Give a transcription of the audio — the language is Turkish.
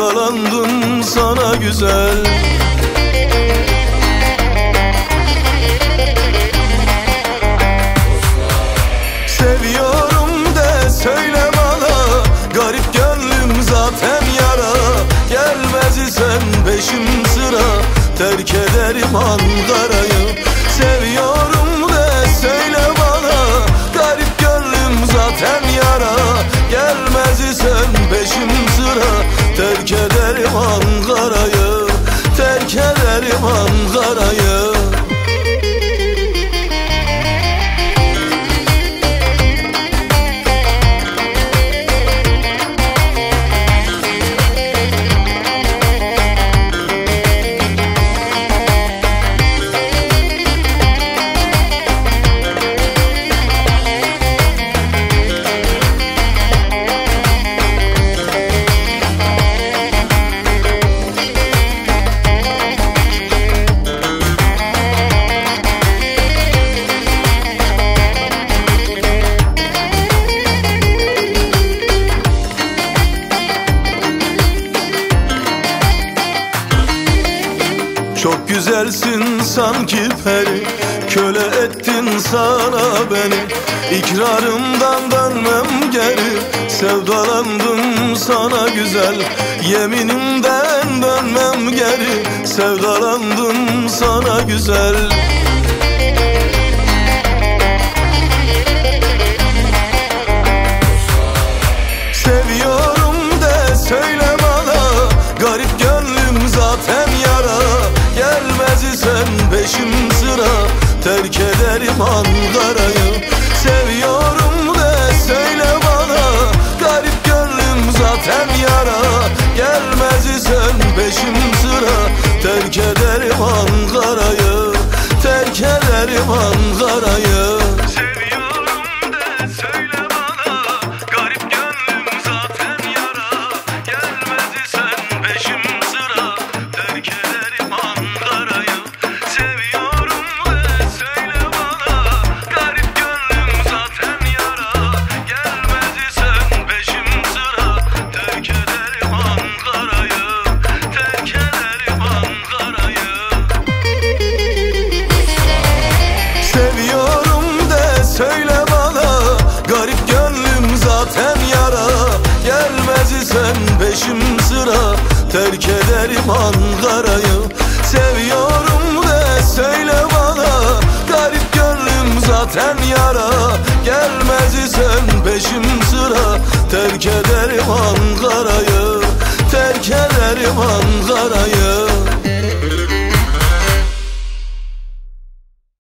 Sevdalandım sana güzel. Seviyorum de söyle bana, garip gönlüm zaten yara. Gelmez isen peşim sıra, terk ederim Ankara'yı. Seviyorum de söyle bana, garip gönlüm zaten yara. Gelmez isen peşim sıra, terk ederim Ankara'yı. Terk ederim Ankara'yı. Çok güzelsin sanki peri, köle ettin sana beni. İkrarımdan dönmem geri, sevdalandım sana güzel. Yeminimden dönmem geri, sevdalandım sana güzel. Seviyorum de söyle bana, garip gönlüm zaten yara. Gelmez isen peşim sıra, terk ederim Ankara'yı. Seviyorum de söyle bana, garip gönlüm zaten yara. Gelmez isen peşim sıra, terk ederim Ankara'yı. Terk ederim Ankara'yı. Söyle bana, garip gönlüm zaten yara. Gelmez isen peşim sıra, terk ederim Ankara'yı. Seviyorum de söyle bana, garip gönlüm zaten yara. Gelmez isen peşim sıra, terk ederim Ankara'yı. Terk ederim Ankara'yı.